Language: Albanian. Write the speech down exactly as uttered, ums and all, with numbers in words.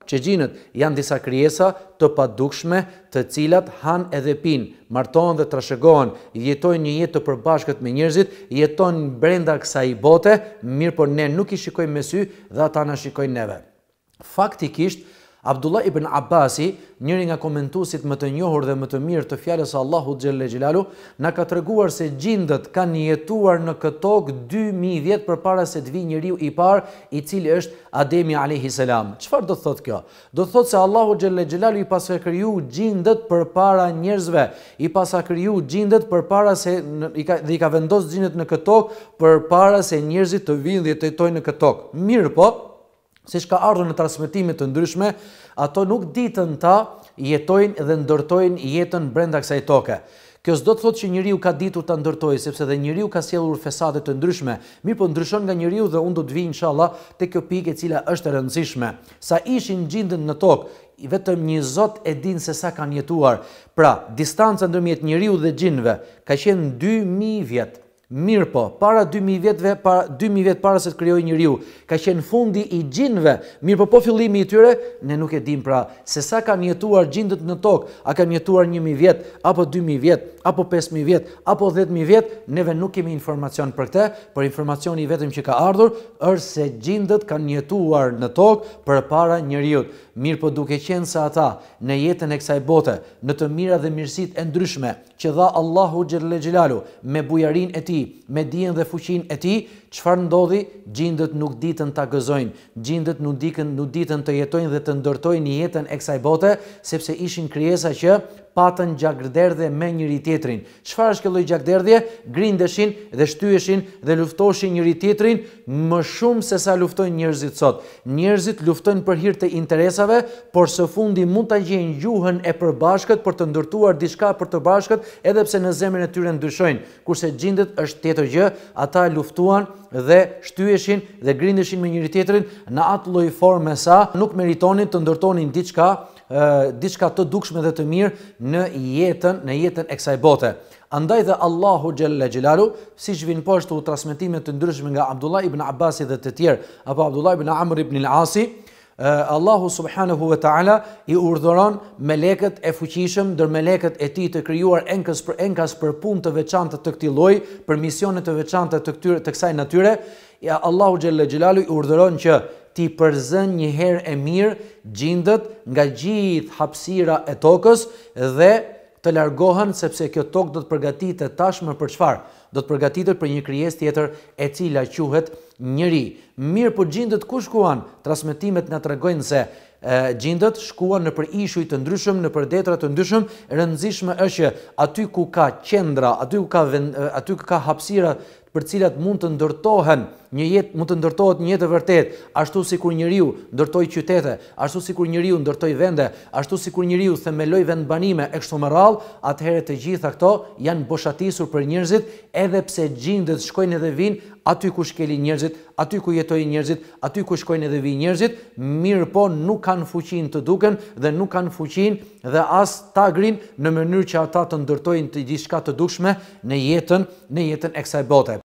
që gjinët janë disa krijesa të padukshme, të cilat han edhe pinë, martohen dhe trashëgohen, jetojnë një jetë të përbashkët me njerëzit, jetojnë brenda kësaj bote, mirë por ne nuk i shikojmë me sy dhe ata na shikojnë neve. Faktikisht, Abdullah ibn Abbasi, njëri nga komentuesit më të njohur dhe më të mirë të fjalës së Allahut xhelle xhelalu, na ka treguar se gjindët kanë jetuar në këtë tokë dy mijë vjet përpara se të vijë njeriu i parë, i cili është Ademi alayhi salam. Çfarë do thotë kjo? Do thotë se Allahu xhelle xhelalu i pasa kriju gjindët përpara njerëzve, i pasa kriju gjindët përpara se i ka dhe i ka vendosur gjindët në këtë tokë përpara se njerëzit të vinë dhe të jetojnë në këtë tokë. Mirë po, siç ka ardhur në transmetime të ndryshme, ato nuk ditën ta jetojnë dhe ndërtojnë jetën brenda kësaj toke. Kjo s'do të thotë që njeriu ka ditur ta ndërtojë, sepse dhe njeriu ka sjellur fesate të ndryshme. Mirë po ndryshon nga njeriu dhe unë do të vi inshallah te kjo pikë e cila është e rëndësishme. Sa ishin gjindët në tokë, vetëm një Zot e din se sa kanë jetuar. Pra, distanca ndërmjet njeriu dhe gjinëve ka qenë dy mijë vjet. Mirë po, para dy mijë vjetëve, para dy mijë vjet para se të krijojë njeriu, ka qenë fundi i gjinëve. Mirë po, po fillimi i tyre, ne nuk e dim pra se sa kanë jetuar gjindët në tokë, a kanë jetuar një mijë vjet, apo dy mijë vjet, apo pesë mijë vjet, apo dhjetë mijë vjet, neve nuk kemi informacion për këtë, por informacioni vetëm që ka ardhur është se gjindët kanë jetuar në tokë përpara njeriu. Mirë po, duke qenë se ata në jetën e kësaj bote, në të mira dhe mirësitë e ndryshme që dha Allahu xhelle xhelalu me bujarinë e tij, me dijen dhe fuqinë e tij, çfarë ndodhi? Gjindët nuk ditën ta gëzojnë, gjindët nuk ditën nuk ditën të jetojnë dhe të ndërtojnë jetën e kësaj bote, sepse ishin krijesa që patën gjakderdhje me njëri tjetrin. Çfarë është kjo lloj gjakderdhje? Grindeshin dhe shtyeshin dhe luftoshin njëri tjetrin më shumë se sa luftojnë njerëzit sot. Njerëzit luftojnë për hir të interesave, por së fundi mund ta gjejnë gjuhën e përbashkët për të ndërtuar diçka për të bashkët, edhe pse në zemrën e tyre ndryshojnë. Kurse gjindët është tjetër gjë, ata luftuan dhe shtyeshin dhe grindeshin me njëri tjetrin në atë lloj forme sa nuk meritonin të ndërtonin diçka diçka të dukshme dhe të mirë në jetën, në jetën e kësaj bote. Andaj dhe Allahu xhelle xhelalu, siç vin poshtu transmetime të ndryshme nga Abdullah ibn Abbasi dhe të tjerë, apo Abdullah ibn Amr ibn al-Asi, Allahu subhanahu wa taala i urdhëron melekët e fuqishëm, ndër melekët e tij të krijuar enkas për enkas për punë të veçanta të këtij lloji, për misione të veçanta të këtyre të kësaj natyre, ja Allahu xhelle xhelalu i urdhëron që ti përzën një herë e mirë gjindët nga gjithë hapësira e tokës dhe të largohen, sepse kjo tokë do të përgatitet tashmë për çfarë? Do të përgatitet për një krijesë tjetër e cila quhet njeri. Mirë po gjindët ku shkuan? Transmetimet na tregojnë se e, gjindët shkuan në për ishuj të ndryshëm, në për detra të ndryshëm. Rëndësishme është që aty ku ka qendra, aty ku ka vend, aty ku ka hapësira për cilat mund të ndërtohen një jetë, mund të ndërtohet një jetë e vërtetë, ashtu sikur njeriu ndërtoi qytete, ashtu sikur njeriu ndërtoi vende, ashtu sikur njeriu themeloi vendbanime e kështu me radhë, atëherë të gjitha këto janë boshatisur për njerëzit, edhe pse gjindët shkojnë edhe vinë aty ku shkelin njerëzit, aty ku jetojnë njerëzit, aty ku shkojnë edhe vinë njerëzit, mirë po nuk kanë fuqinë të duken dhe nuk kanë fuqinë dhe as tagrin në mënyrë që ata të ndërtojnë të diçka të dukshme në jetën, në jetën e kësaj bote.